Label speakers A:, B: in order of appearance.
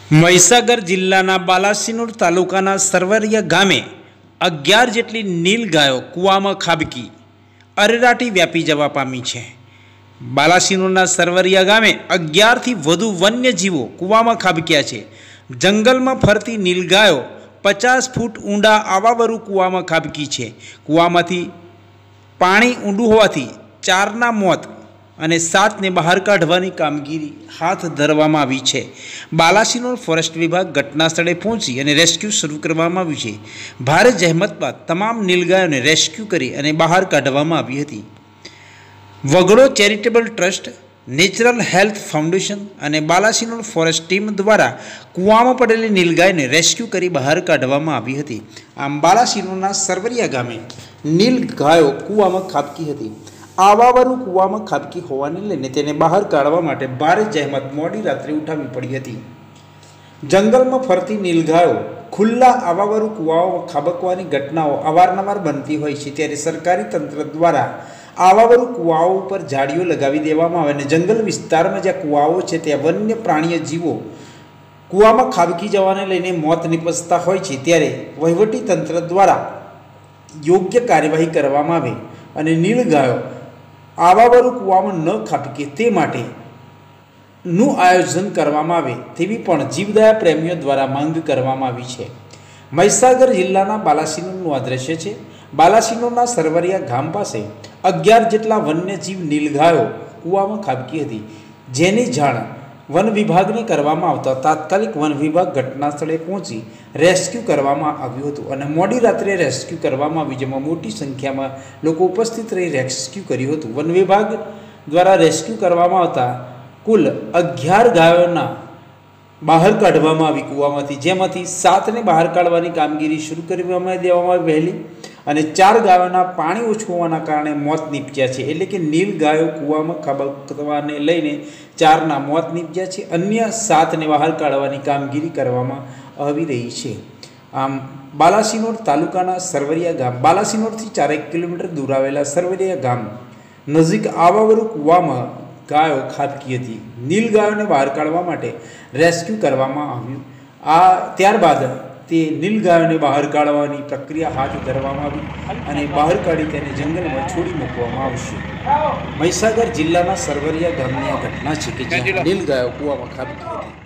A: મહીસાગર જિલ્લાના બાલાસિનોર તાલુકાના સરવરિયા ગામે 11 જેટલી નીલ ગાયો કૂવામાં ખાબકી અરેરાટી વ્યાપી જવા પામી છે। બાલાસિનોરના સરવરિયા ગામે 11થી વધુ વન્યજીવો કૂવામાં ખાબક્યા છે। જંગલમાં ફરતી નીલ ગાયો 50 ફૂટ ઊંડા આવાવરુ કૂવામાં ખાબકી છે। કૂવામાંથી પાણી ઊંડું હોવાથી 4ના મોત અને 7ને બહાર કાઢવાની કામગીરી હાથ ધરવામાં આવી છે। બાલાસિનોર ફોરેસ્ટ વિભાગ ઘટના સ્થળે પહોંચી અને રેસ્ક્યુ શરૂ કરવામાં આવ્યું છે। ભારે જહેમત બાદ તમામ નીલગાયોને રેસ્ક્યુ કરી અને બહાર કાઢવામાં આવી હતી। Vagdo charitable trust, natural health foundation અને બાલાસિનોર ફોરેસ્ટ ટીમ દ્વારા કૂવામાં પડેલી નીલગાયને રેસ્ક્યુ કરી બહાર કાઢવામાં આવી હતી। આમ બાલાસિનોરના સરવરિયા ગામે નીલગાયો કૂવામાં ખાબકી હતી। આવાવરુ કૂવામાં ખાબકી હોવાને લઈને તેને બહાર કાઢવા માટે ભારે જહેમત મોડી રાત્રે ઉઠાવવી પડી હતી। જંગલમાં ફરતી નીલગાયો ખુલ્લા આવાવરુ કૂવાઓમાં ખાબકવાની ઘટનાઓ અવારનવાર બનતી હોય છે, ત્યારે સરકારી તંત્ર દ્વારા આવાવરુ કૂવાઓ ઉપર જાળીઓ લગાવી દેવામાં આવે અને જંગલ વિસ્તારમાં જ્યાં કૂવાઓ છે ત્યાં વન્ય પ્રાણીય જીવો કૂવામાં ખાબકી જવાને લઈને મોત નિપજતા હોય છે, ત્યારે વહીવટી તંત્ર દ્વારા યોગ્ય કાર્યવાહી કરવામાં આવે અને નીલગાયો આવાવરુ કૂવામાં ન ખાબકે તે માટેનું આયોજન કરવામાં આવે તેવી પણ જીવદયા પ્રેમીઓ દ્વારા માંગ કરવામાં આવી છે। મહીસાગર જિલ્લાના બાલાસિનોરનું આ દ્રશ્ય છે। બાલાસિનોરના સરવરિયા ગામ પાસે 11 જેટલા વન્યજીવ નીલગાયો કૂવામાં ખાબકી હતી, જેની જાણ વન વિભાગને કરવામાં આવતા તાત્કાલિક વન વિભાગ ઘટના સ્થળે પહોંચી રેસ્ક્યુ કરવામાં આવ્યું હતું અને મોડી રાત્રે રેસ્ક્યુ કરવામાં આવ્યું, જેમાં મોટી સંખ્યામાં લોકો ઉપસ્થિત રહી રેસ્ક્યુ કર્યું હતું। વન વિભાગ દ્વારા રેસ્ક્યુ કરવામાં આવતા કુલ 11 ગાયોના બહાર કાઢવામાં આવી કૂવામાંથી, જેમાંથી 7ને બહાર કાઢવાની કામગીરી શરૂ કરવામાં દેવામાં વહેલી અને 4 ગાયોના પાણી ઓછું હોવાના કારણે મોત નીપજ્યા છે। એટલે કે નીલ ગાયો કૂવામાં ખાબકવાને લઈને 4ના મોત નીપજ્યા છે, અન્ય 7ને બહાર કાઢવાની કામગીરી કરવામાં આવી રહી છે। આમ બાલાસિનોર તાલુકાના સરવરિયા ગામ, બાલાસિનોરથી 4 કિલોમીટર દૂર આવેલા સરવરિયા ગામ નજીક આવાવરુ કૂવામાં ગાયો ખાબકી હતી। નીલ ગાયોને બહાર કાઢવા માટે રેસ્ક્યુ કરવામાં આવ્યું। ત્યારબાદ તે નીલગાયોને બહાર કાઢવાની પ્રક્રિયા હાથ ધરવામાં આવી અને બહાર કાઢી તેને જંગલમાં છોડી મૂકવામાં આવશે। મહીસાગર જિલ્લાના સરવરિયા ગામની આ ઘટના છે કે જ્યાં નીલગાયો કૂવામાં ખાબકી હતી।